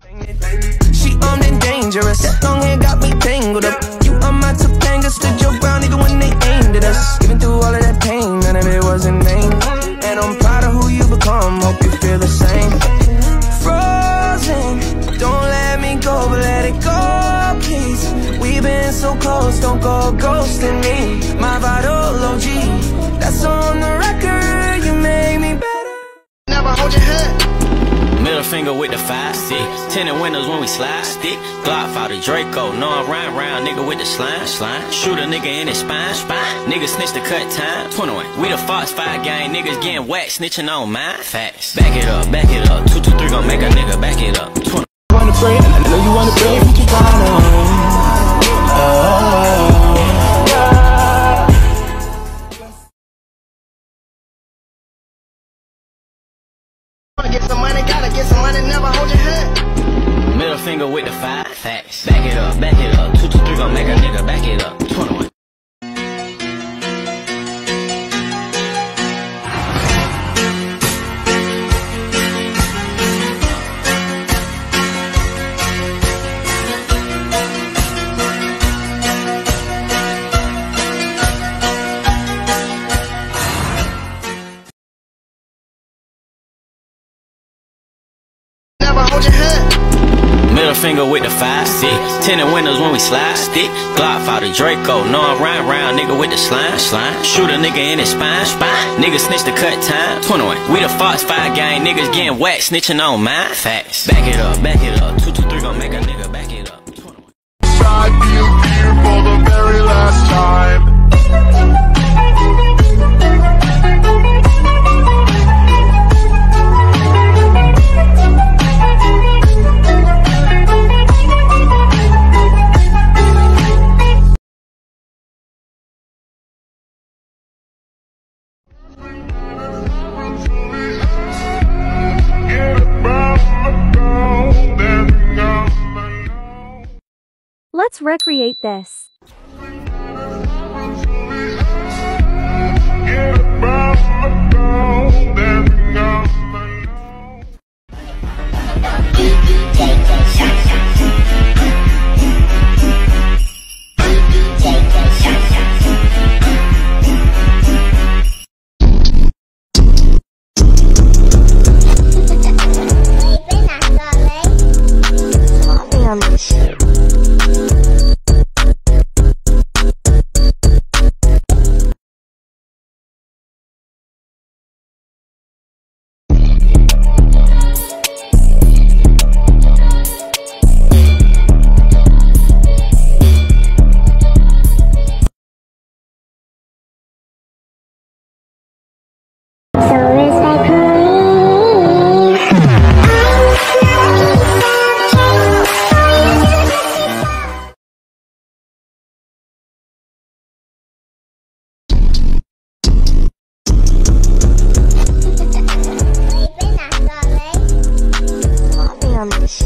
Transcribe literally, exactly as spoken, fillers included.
She armed and dangerous. Long hair got me tangled up. You on my Topanga, stood your ground even when they aimed at us. Even through all of that pain, none of it was in vain. And I'm proud of who you become. Hope you feel the same. Frozen, don't let me go, but let it go, please. We've been so close, don't go ghosting me. My vital O G, that's on the record. You made me better. Never hold your head. Middle finger with the five stick. Tinted windows when we slide stick. Glock out the Draco. No, I'm round round nigga with the slime. Slime. Shoot a nigga in his spine. Spine. Nigga snitch the cut time. twenty-one. We the Fox five gang. Niggas getting whacked. Snitching on mine. Facts. Back it up. Back it up. two two three gon' make a nigga back it up. twenty. You wanna pray? I know you wanna pray. What you got on? Get some money, gotta get some money, never hold your head. Middle finger with the five. Facts. Back it up. Back it up. two two three gon' make a nigga back it up. twenty-one. Hold your head. Middle finger with the five stick. Tinted windows when we slide stick. Glock out the Draco. No, I'm round round nigga with the slime. Slime. Shoot a nigga in his spine. Spine. Nigga snitch the cut time. twenty-one. We the Fox five gang. Niggas getting whacked. Snitching on mine. Facts. Back it up. Back it up. two two three gon' make a nigga back it up. twenty-one. I feel fear for the very last time. Let's recreate this. I'm